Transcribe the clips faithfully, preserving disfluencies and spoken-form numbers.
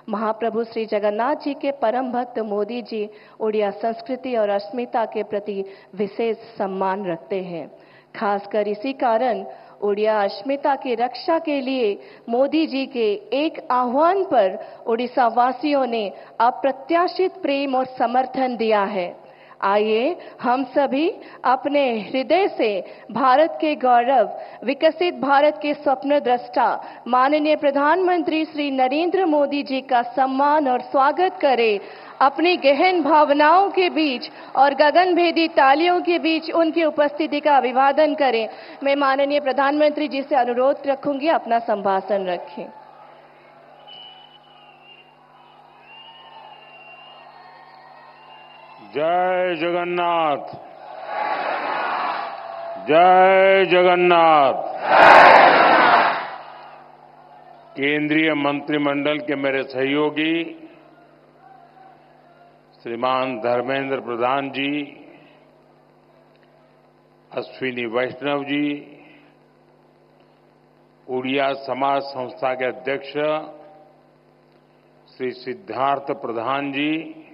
महाप्रभु श्री जगन्नाथ जी के परम भक्त मोदी जी उड़िया संस्कृति और अस्मिता के प्रति विशेष सम्मान रखते हैं। खासकर इसी कारण उड़िया अस्मिता की रक्षा के लिए मोदी जी के एक आह्वान पर उड़ीसा वासियों ने अप्रत्याशित प्रेम और समर्थन दिया है। आइए हम सभी अपने हृदय से भारत के गौरव, विकसित भारत के स्वप्न दृष्टा माननीय प्रधानमंत्री श्री नरेंद्र मोदी जी का सम्मान और स्वागत करें। अपनी गहन भावनाओं के बीच और गगनभेदी तालियों के बीच उनकी उपस्थिति का अभिवादन करें। मैं माननीय प्रधानमंत्री जी से अनुरोध रखूंगी अपना संभाषण रखें। जय जगन्नाथ, जय जगन्नाथ। केंद्रीय मंत्रिमंडल के मेरे सहयोगी श्रीमान धर्मेंद्र प्रधान जी, अश्विनी वैष्णव जी, उड़िया समाज संस्था के अध्यक्ष श्री सिद्धार्थ प्रधान जी,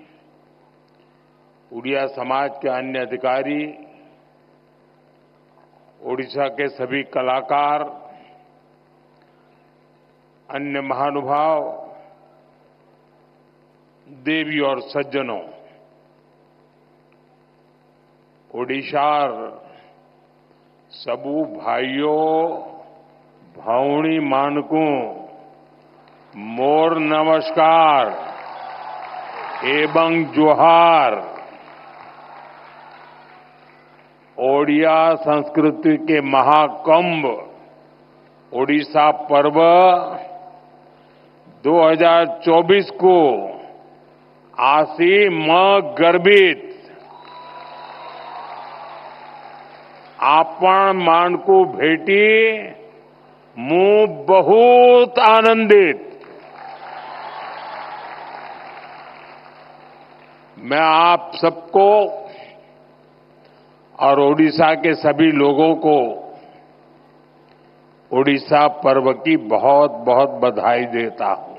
उड़िया समाज के अन्य अधिकारी, ओडिशा के सभी कलाकार, अन्य महानुभाव, देवी और सज्जनों, ओडिशार सबू भाइयों भावनी मानकू मोर नमस्कार एवं जोहार। ओडिया संस्कृति के महाकुंभ ओडिशा पर्व दो हज़ार चौबीस को आसी म गर्भित आपण मानकू भेटी मु बहुत आनंदित। मैं आप सबको और ओडिशा के सभी लोगों को ओडिशा पर्व की बहुत बहुत बधाई देता हूं।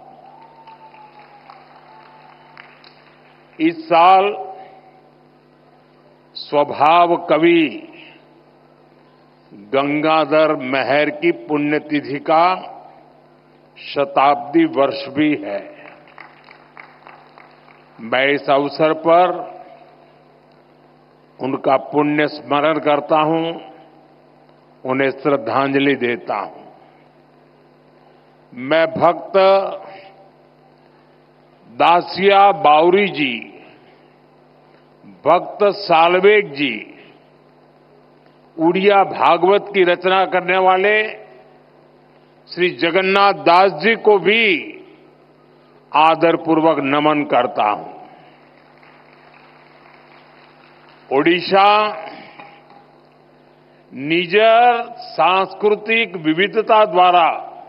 इस साल स्वभाव कवि गंगाधर मेहर की पुण्यतिथि का शताब्दी वर्ष भी है। मैं इस अवसर पर उनका पुण्य स्मरण करता हूं, उन्हें श्रद्धांजलि देता हूं। मैं भक्त दासिया बावरी जी, भक्त सालवेग जी, उड़िया भागवत की रचना करने वाले श्री जगन्नाथ दास जी को भी आदरपूर्वक नमन करता हूं। ओडिशा निजर सांस्कृतिक विविधता द्वारा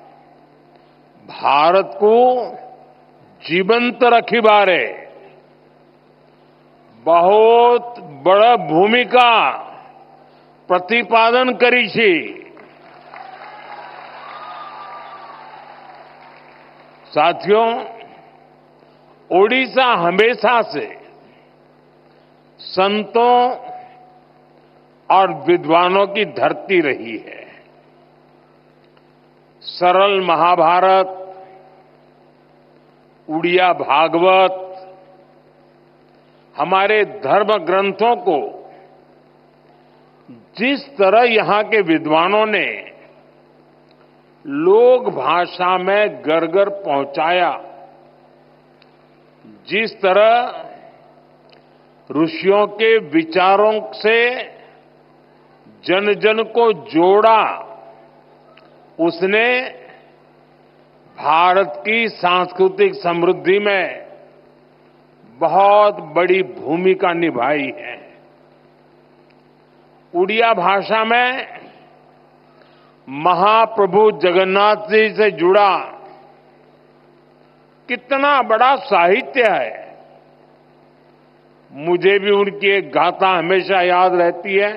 भारत को जीवंत रखी बारे बहुत बड़ा भूमिका प्रतिपादन करी छी। साथियों, ओडिशा हमेशा से संतों और विद्वानों की धरती रही है। सरल महाभारत, उड़िया भागवत हमारे धर्म ग्रंथों को जिस तरह यहां के विद्वानों ने लोक भाषा में घर घर पहुंचाया, जिस तरह ऋषियों के विचारों से जन जन को जोड़ा, उसने भारत की सांस्कृतिक समृद्धि में बहुत बड़ी भूमिका निभाई है। उड़िया भाषा में महाप्रभु जगन्नाथ जी से जुड़ा कितना बड़ा साहित्य है। मुझे भी उनकी एक गाथा हमेशा याद रहती है।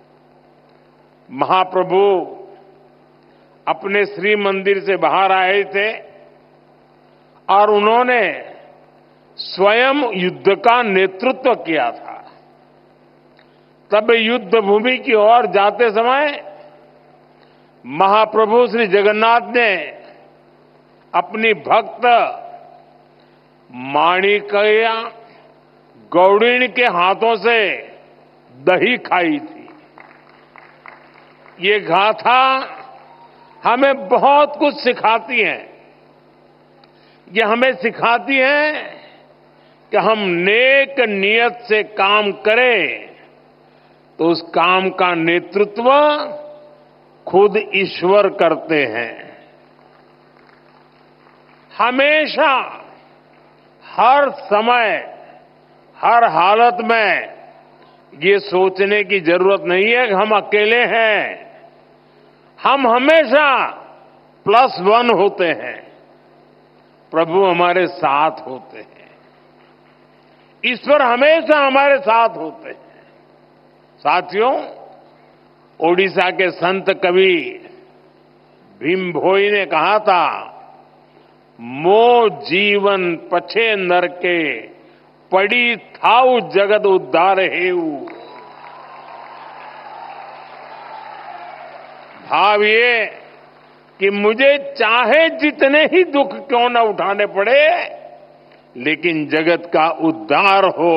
महाप्रभु अपने श्री मंदिर से बाहर आए थे और उन्होंने स्वयं युद्ध का नेतृत्व किया था। तब युद्ध भूमि की ओर जाते समय महाप्रभु श्री जगन्नाथ ने अपनी भक्त माणिक्य गौड़िणी के हाथों से दही खाई थी। ये गाथा हमें बहुत कुछ सिखाती है। ये हमें सिखाती है कि हम नेक नियत से काम करें तो उस काम का नेतृत्व खुद ईश्वर करते हैं। हमेशा, हर समय, हर हालत में ये सोचने की जरूरत नहीं है कि हम अकेले हैं। हम हमेशा प्लस वन होते हैं, प्रभु हमारे साथ होते हैं, ईश्वर हमेशा हमारे साथ होते हैं। साथियों, ओडिशा के संत कवि भीम भोई ने कहा था, मो जीवन पछे नर के पड़ी थाउ जगत उद्धार हेऊ। भाव ये कि मुझे चाहे जितने ही दुख क्यों न उठाने पड़े, लेकिन जगत का उद्धार हो,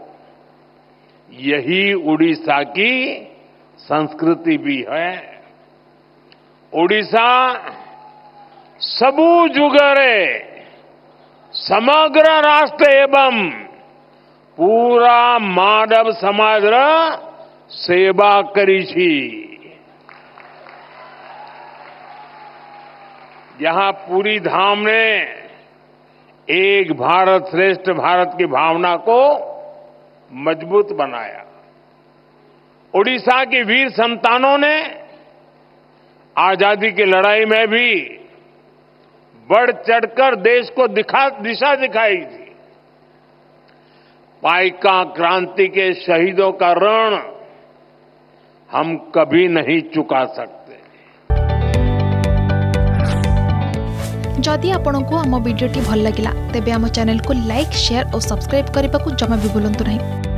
यही उड़ीसा की संस्कृति भी है। उड़ीसा सबू जुगरे समग्र राष्ट्र एवं पूरा मानव समाज सेवा करी छी। यहां पूरी धाम ने एक भारत श्रेष्ठ भारत की भावना को मजबूत बनाया। उड़ीसा के वीर संतानों ने आजादी की लड़ाई में भी बढ़ चढ़कर देश को दिखा दिशा दिखाई थी। पाइका क्रांति के शहीदों का ऋण हम कभी नहीं चुका सकते। जदि आपंक आम भिडी भल लगा तेब आम चैनल को लाइक, शेयर और सब्सक्राइब करने को जमा भी भूलु नहीं।